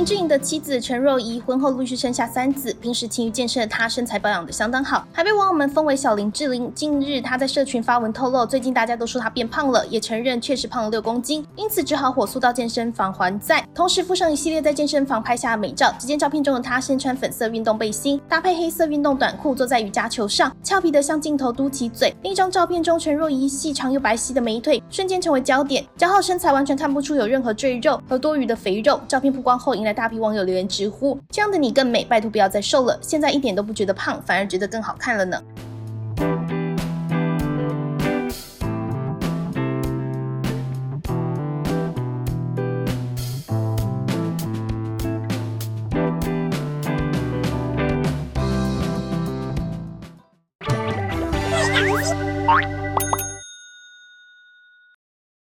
林志颖的妻子陈若仪婚后陆续生下3子，平时勤于健身的她身材保养得相当好，还被网友们封为小林志玲。近日她在社群发文透露，最近大家都说她变胖了，也承认确实胖了6公斤，因此只好火速到健身房还债。同时附上一系列在健身房拍下的美照，只见照片中的她身穿粉色运动背心，搭配黑色运动短裤，坐在瑜伽球上，俏皮的向镜头嘟起嘴。另一张照片中，陈若仪细长又白皙的美腿瞬间成为焦点，姣好身材完全看不出有任何赘肉和多余的肥肉。照片曝光后，引来大批网友留言直呼：这样的你更美，拜托不要再瘦了，现在一点都不觉得胖，反而觉得更好看了呢。